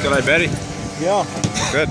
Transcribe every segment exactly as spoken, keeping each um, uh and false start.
G'day, Betty. Yeah. Good.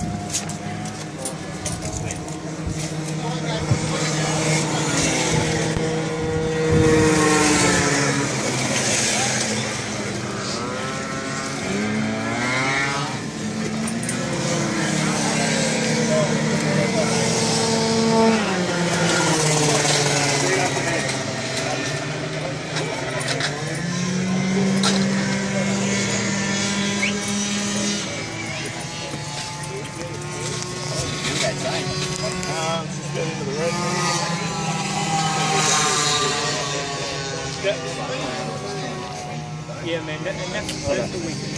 Yeah, man, that, and that's, that's the weekend.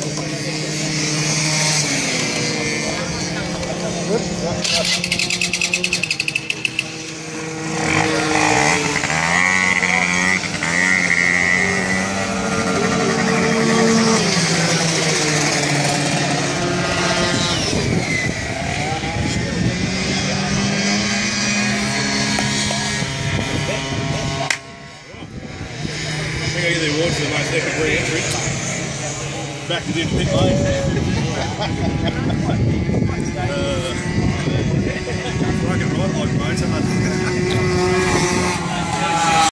I think I get the awards for the most epic re-entry. Back to the pit lane. uh, fucking right like motor.